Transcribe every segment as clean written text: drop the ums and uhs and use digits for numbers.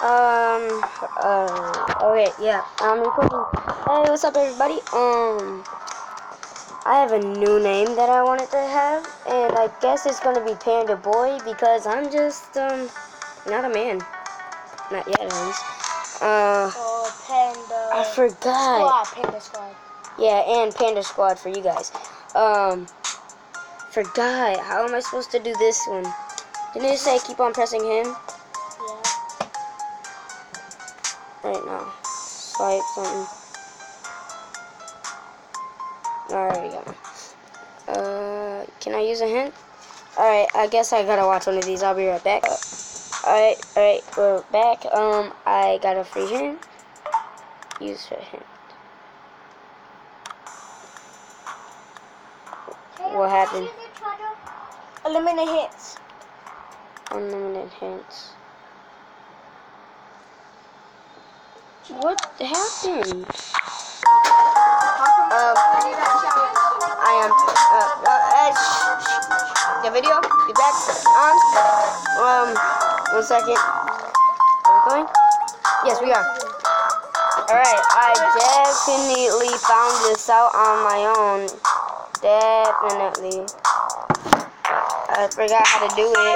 Okay, yeah, I'm recording. Hey, what's up, everybody? I have a new name that I wanted to have, and I guess it's gonna be Panda Boy because I'm just, not a man. Not yet, at least. Panda. I forgot. Panda Squad. Yeah, and Panda Squad for you guys. Forgot. How am I supposed to do this one? Didn't it say keep on pressing him? Yeah. Right now. Swipe something. Alright, we go. Can I use a hint? Alright, I guess I gotta watch one of these. I'll be right back. Alright, we're back. I got a free hint. Use a hint. What happened? Eliminate hits. Unlimited hints. What happened? I am. The video. Get back on. 1 second. Are we going? Yes, we are. Alright, I definitely found this out on my own. Definitely. I forgot how to do it.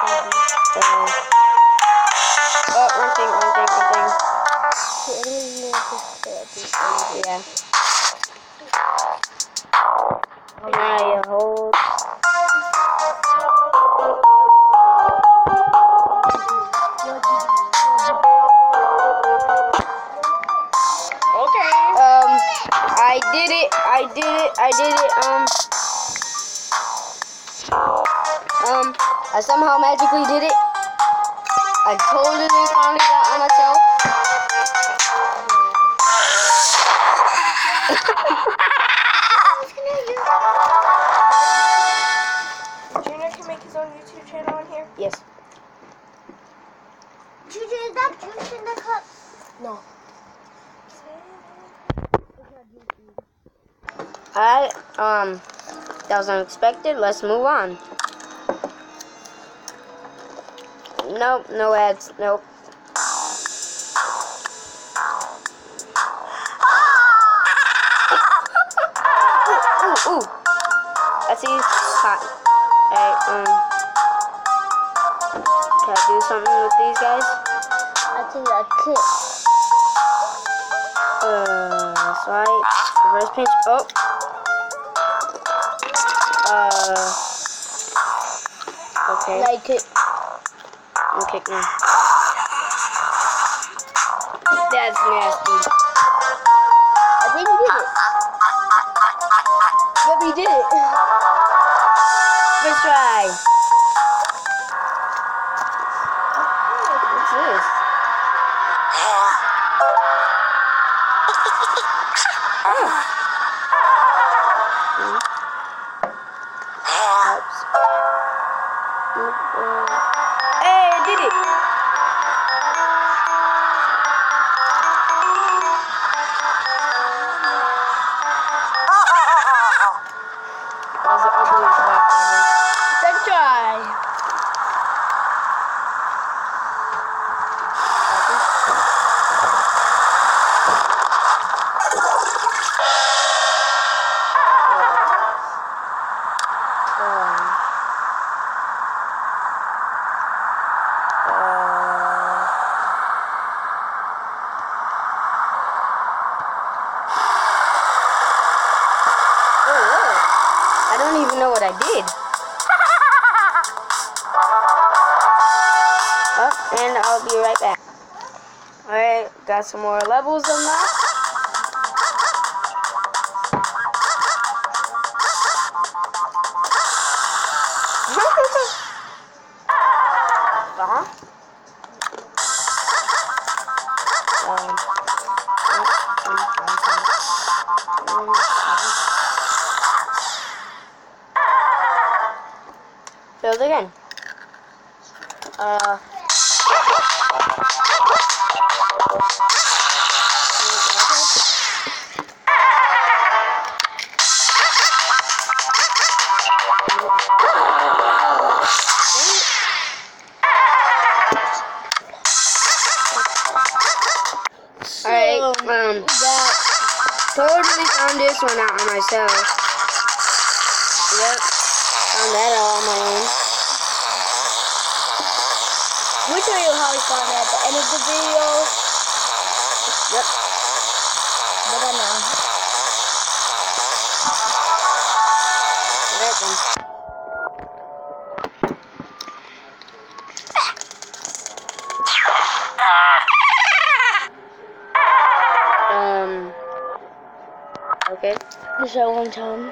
One thing. Yeah. Now you hold. Okay. I did it. I somehow magically did it. I totally found it out on myself. Junior can make his own YouTube channel on here? Yes. Junior, is that juice in the cup? No. Alright, that was unexpected. Let's move on. Nope, no ads. Nope. Ooh. I see hot. Alright, can I do something with these guys? I think I could. Swipe. Reverse pinch. Oh. Okay. Like it. I'm kicking him. That's nasty. I think he did it. Yep, he did it. First try. What's this? Hey, I did it! That was the ugliest laugh ever. Second try. I don't even know what I did. And I'll be right back. Alright, got some more levels unlocked. Build again. Totally found this one out on myself. Yep. Found that all on my own. We'll tell you how we found it at the end of the video. Yep. But I know. Alright then. Okay. Just that one time.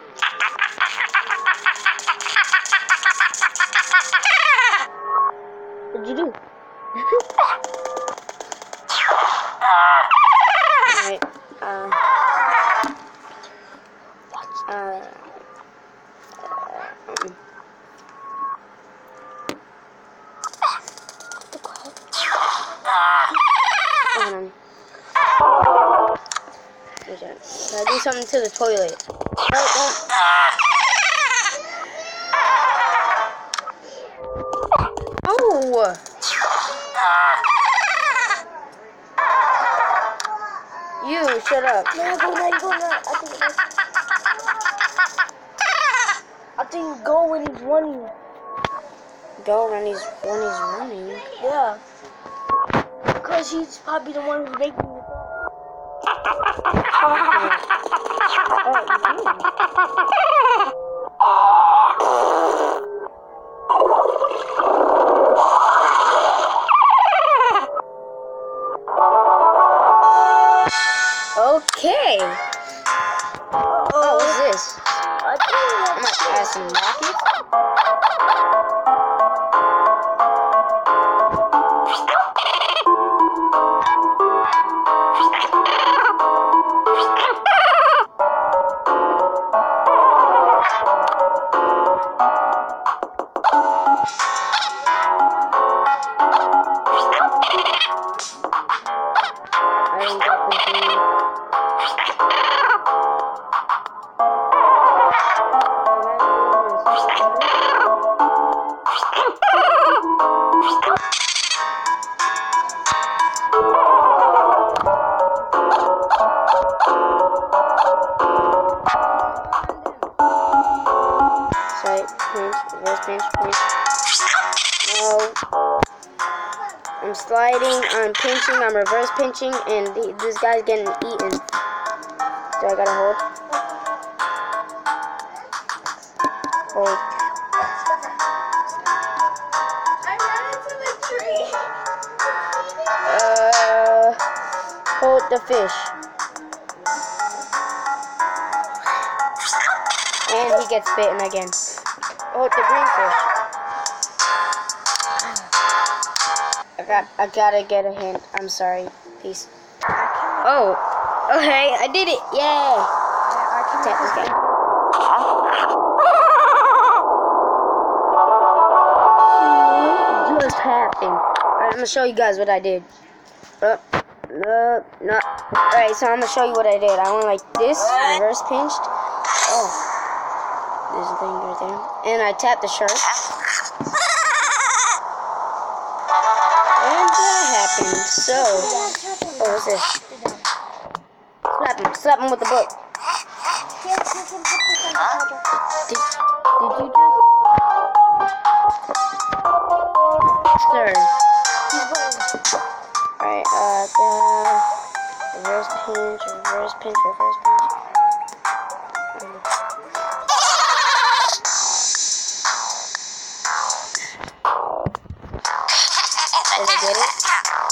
What'd you do? Alright. Gotta do something to the toilet. No, don't. Oh! You, shut up. No, go now, go now. I think go when he's running. Go when he's running? Yeah. Because he's probably the one who's making the ball. Okay. Oh, what's this? I think I'm gonna add some rockets. No. I'm sliding, I'm pinching, I'm reverse pinching, and this guy's getting eaten. So I gotta hold. Hold. I ran into the tree. Hold the fish. And he gets bitten again. Hold the green fish. I gotta get a hint. I'm sorry. Peace. Oh. Okay, I did it. Yeah. Tap this guy. What just happened? Alright, I'm gonna show you guys what I did. No. Alright, so I'm gonna show you what I did. I went like this, reverse pinched. Oh. There's a thing right there. And I tapped the shark. And that happened. So, oh, what's this? Slap him with the book. Did you just? Sir. Alright, reverse pinch. Did I get it?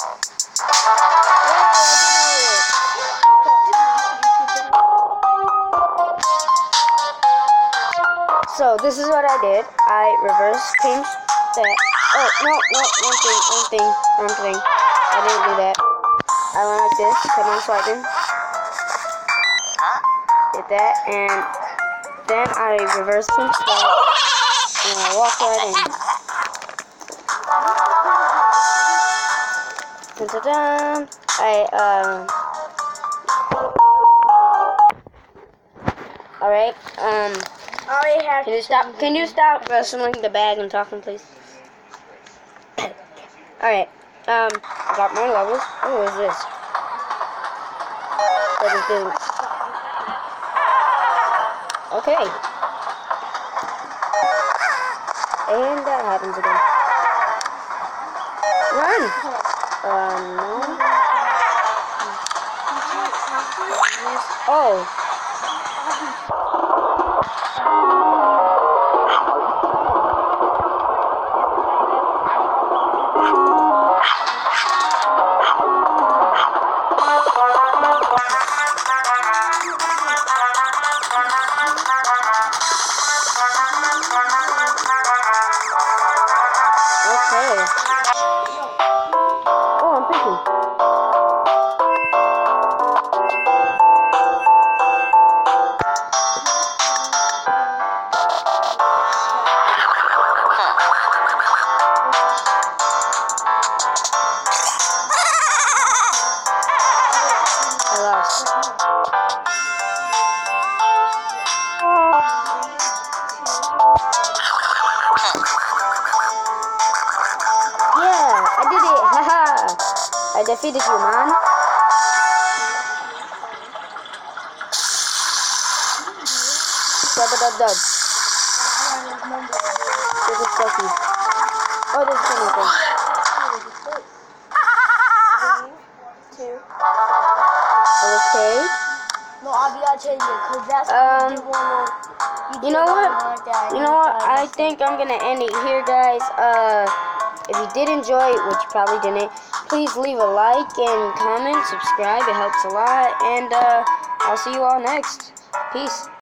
So this is what I did. I reverse pinched that. Oh, no, wrong thing. I didn't do that. I went like this, kept on swiping. Did that, and then I reverse pinched that, and I walked right in. Da-da-da. Alright, can you stop wrestling the bag and talking, please? Alright, I got more levels. Oh, what is this? But it didn't. Okay. And that happens again. Run! No. Oh. Okay. Oh, I'm thinking. I lost. Yeah, I did it. Haha. I defeated you, man. Dub. This is Sophie. Oh, this is anything. Okay. No, I gotta change it because that's what you want to. You know what? You know what? I think I'm gonna end it here, guys. If you did enjoy it, which you probably didn't, please leave a like and comment, subscribe. It helps a lot. And I'll see you all next. Peace.